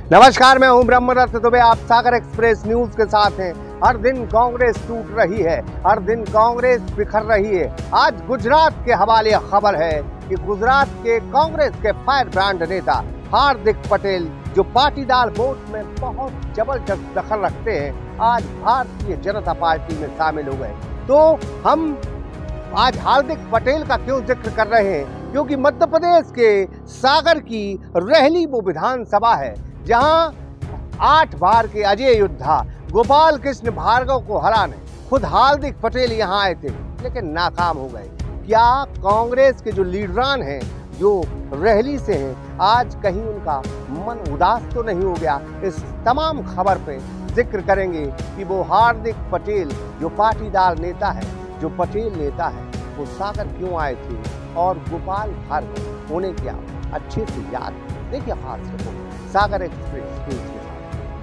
नमस्कार, मैं हूं ब्रह्मरथ दुबे। आप सागर एक्सप्रेस न्यूज के साथ हैं। हर दिन कांग्रेस टूट रही है, हर दिन कांग्रेस बिखर रही है। आज गुजरात के हवाले खबर है कि गुजरात के कांग्रेस के फायर ब्रांड नेता हार्दिक पटेल, जो पाटीदार वोट में बहुत जबरदस्त दखल रखते हैं, आज भारतीय जनता पार्टी में शामिल हो गए। तो हम आज हार्दिक पटेल का क्यों जिक्र कर रहे हैं? क्योंकि मध्य प्रदेश के सागर की रहली वो विधानसभा है जहां 8 बार के अजय योद्धा गोपाल कृष्ण भार्गव को हराने खुद हार्दिक पटेल यहां आए थे, लेकिन नाकाम हो गए। क्या कांग्रेस के जो लीडरान हैं, जो रहली से हैं, आज कहीं उनका मन उदास तो नहीं हो गया? इस तमाम खबर पे जिक्र करेंगे कि वो हार्दिक पटेल जो पाटीदार नेता है, जो पटेल नेता है, वो सागर क्यों आए थे और गोपाल भार्गव उन्हें क्या अच्छे से याद। देखिए खास रिपोर्ट सागर एक्सप्रेस न्यूज के साथ।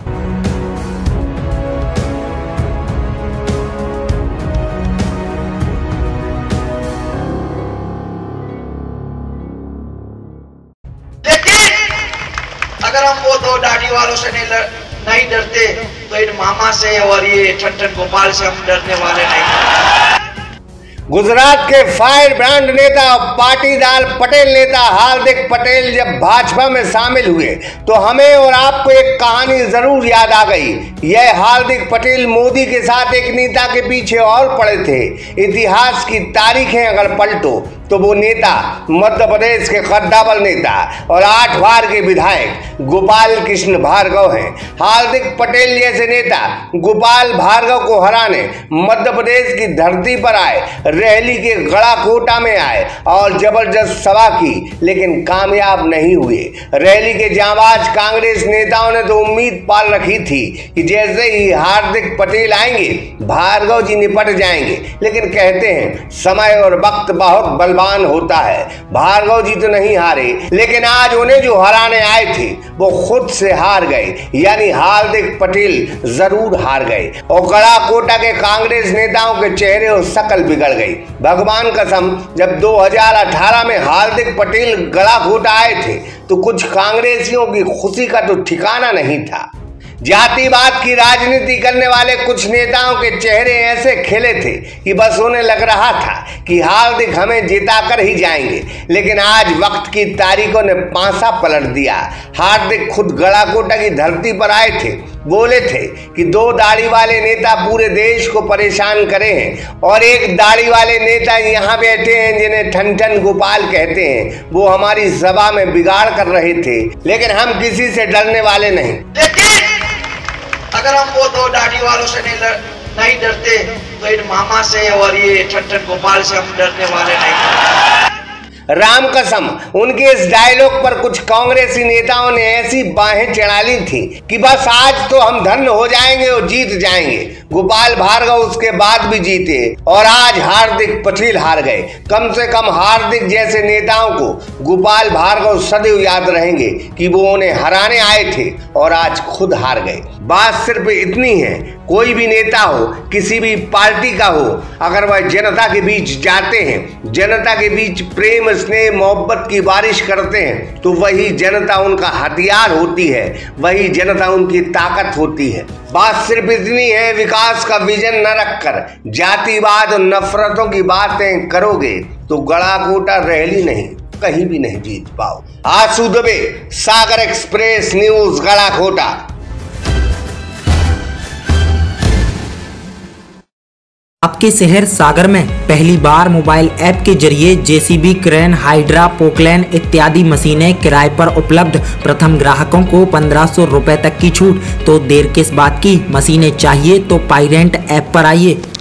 लेकिन अगर हम वो दो दाढ़ी वालों से नहीं डरते तो इन मामा से और ये ठन गोपाल से हम डरने वाले नहीं। गुजरात के फायर ब्रांड नेता पाटीदार पटेल नेता हार्दिक पटेल जब भाजपा में शामिल हुए तो हमें और आपको एक कहानी जरूर याद आ गई। यह हार्दिक पटेल मोदी के साथ एक नेता के पीछे और पड़े थे। इतिहास की तारीखें अगर पलटो तो वो नेता मध्य प्रदेश के कद्दावर नेता और 8 बार के विधायक गोपाल कृष्ण भार्गव हैं। हार्दिक पटेल जैसे नेता गोपाल भार्गव को हराने मध्य प्रदेश की धरती पर आए, रहली के गड़ाकोटा में आए और जबरदस्त सभा की, लेकिन कामयाब नहीं हुए। रहली के जांबाज कांग्रेस नेताओं ने तो उम्मीद पाल रखी थी कि जैसे ही हार्दिक पटेल आएंगे भार्गव जी निपट जाएंगे, लेकिन कहते हैं समय और वक्त बहुत बलवान होता है। भार्गव जी तो नहीं हारे, लेकिन आज उन्हें जो हराने आए थे वो खुद से हार गए, यानी हार्दिक पटेल जरूर हार गए। और गड़ाकोटा के कांग्रेस नेताओं के चेहरे और शकल बिगड़ गई। भगवान कसम, जब 2018 में हार्दिक पटेल गड़ाकोटा आए थे तो कुछ कांग्रेसियों की खुशी का तो ठिकाना नहीं था। जातिवाद की राजनीति करने वाले कुछ नेताओं के चेहरे ऐसे खिले थे कि बस उन्हें लग रहा था कि हार्दिक हमें जिताकर ही जाएंगे, लेकिन आज वक्त की तारीखों ने पांसा पलट दिया। हार्दिक खुद गड़ाकोटा की धरती पर आए थे, बोले थे कि 2 दाढ़ी वाले नेता पूरे देश को परेशान करे हैं और एक दाढ़ी वाले नेता यहाँ बैठे हैं जिन्हें ठन गोपाल कहते हैं, वो हमारी सभा में बिगाड़ कर रहे थे, लेकिन हम किसी से डरने वाले नहीं। लेकिन अगर हम वो दो दाढ़ी वालों से नहीं डरते तो इन मामा से और ये ठन गोपाल से हम डरने वाले नहीं। राम कसम, उनके इस डायलॉग पर कुछ कांग्रेसी नेताओं ने ऐसी बाहें चढ़ा ली थी कि बस आज तो हम धन्य हो जाएंगे और जीत जाएंगे। गोपाल भार्गव उसके बाद भी जीते और आज हार्दिक पटेल हार गए। कम से कम हार्दिक जैसे नेताओं को गोपाल भार्गव सदैव याद रहेंगे कि वो उन्हें हराने आए थे और आज खुद हार गए। बात सिर्फ इतनी है, कोई भी नेता हो, किसी भी पार्टी का हो, अगर वह जनता के बीच जाते हैं, जनता के बीच प्रेम स्नेह मोहब्बत की बारिश करते हैं, तो वही जनता उनका हथियार होती है, वही जनता उनकी ताकत होती है। बात सिर्फ इतनी है, विकास का विजन न रखकर जातिवाद और नफरतों की बातें करोगे तो गड़ाकोटा रहली नहीं, कहीं भी नहीं जीत पाओ। Ashu Dubey, Sagar express news, Garhakota. आपके शहर सागर में पहली बार मोबाइल ऐप के जरिए जेसीबी, क्रेन, हाइड्रा, पोकलैन इत्यादि मशीनें किराए पर उपलब्ध। प्रथम ग्राहकों को 1500 रुपए तक की छूट। तो देर किस बात की, मशीनें चाहिए तो पाईरेंट ऐप पर आइए।